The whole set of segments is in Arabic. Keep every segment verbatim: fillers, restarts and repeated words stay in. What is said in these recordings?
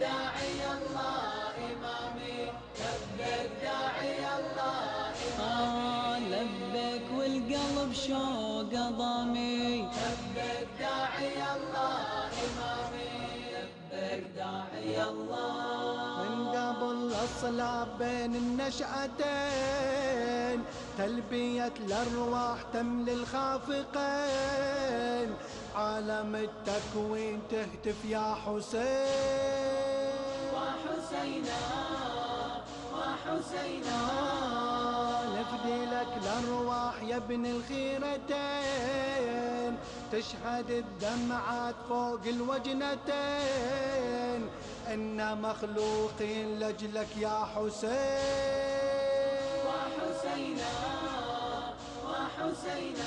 داعي الله إمامي، لبيك داعي الله إمامي، لبيك والقلب شوق ضامي، لبيك داعي الله إمامي، لبيك داعي الله. من قبل الصلاة بين النشأتين تلبية الأرواح تملي الخافقين، عالم التكوين تهتف يا حسين. وحسينا وحسينا نفدي لك الأرواح يا ابن الخيرتين، تشهد الدمعات فوق الوجنتين، إن مخلوقين لجلك يا حسين. وحسينا وحسينا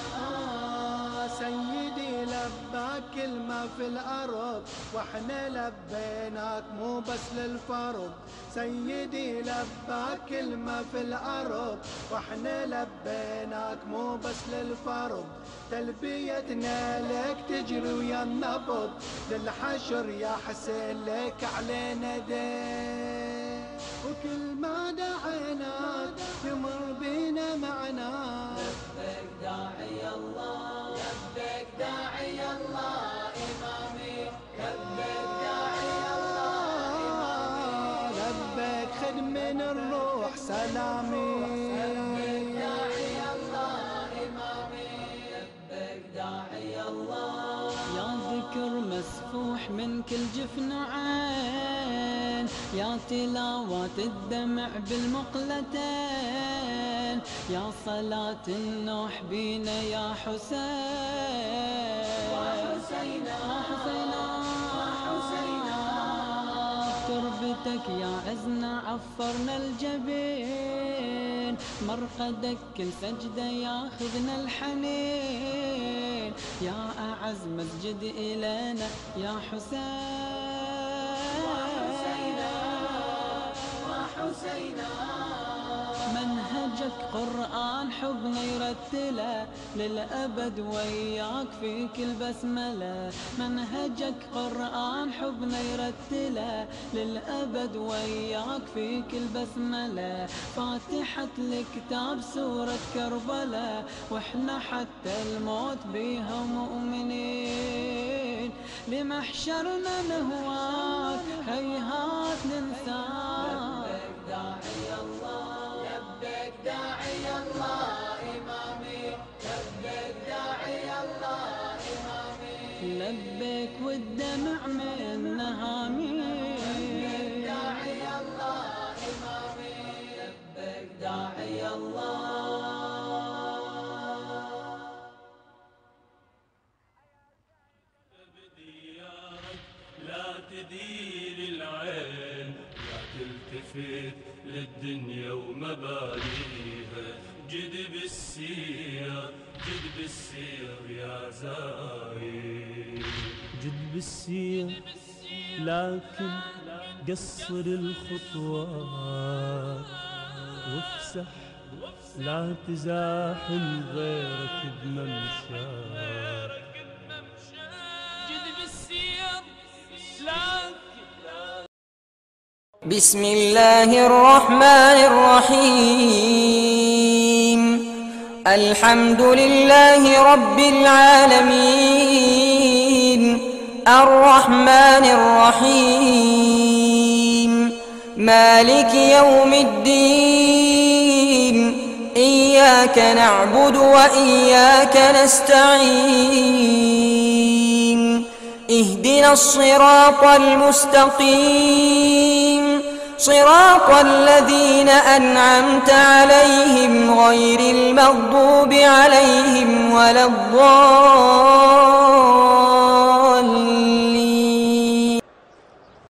سيدي لباك كلمة في الأرض، واحنا لبيناك مو بس للفرض. سيدي لباك كلمة في الأرض، واحنا لبيناك مو بس للفرض. تلبيتنا لك تجري ويا النبض، للحشر يا حسين لك علينا دين. وكل ما دعيناك يمر بينا معناك. لبيك داعي الله، لبيك داعي الله إمامي، لبيك داعي الله إمامي، لبيك خذ من الروح سلامي. لبيك داعي الله إمامي، لبيك داعي الله. يا ذكر مسفوح من كل جفن عين، يا تلاوات الدمع بالمقلتين، يا صلاة النوح بينا يا حسين. وحسينا وحسينا تربتك يا عزنا عفرنا الجبين، مرقدك كل سجدة ياخذنا الحنين، يا أعز مسجد إلينا يا حسين. وحسينا وحسينا منهجك قرآن حبنا يرتله، للأبد وياك في كل بسملة. منهجك قرآن حبنا يرتله، للأبد وياك في كل بسملة. فاتحة الكتاب سورة كربلاء، واحنا حتى الموت بيها مؤمنين. لمحشرنا نهواك هيهات ننساك. لبيك داعي الله، لبيك داعي الله إمامي، لبيك داعي الله إمامي، لبيك والدمع من نهامي. لبيك داعي الله إمامي، لبيك داعي الله. بديارك لا تدير العين، لا تلتفت للدنيا ومباليها، جد بالسير جد بالسير يا زايد، جد بالسير لكن قصر الخطوات، وافسح لا تزاحم غيرك بممشاك. بسم الله الرحمن الرحيم. الحمد لله رب العالمين، الرحمن الرحيم، مالك يوم الدين. إياك نعبد وإياك نستعين، اهدنا الصراط المستقيم، صراط الذين أنعمت عليهم غير المغضوب عليهم ولا الضالين.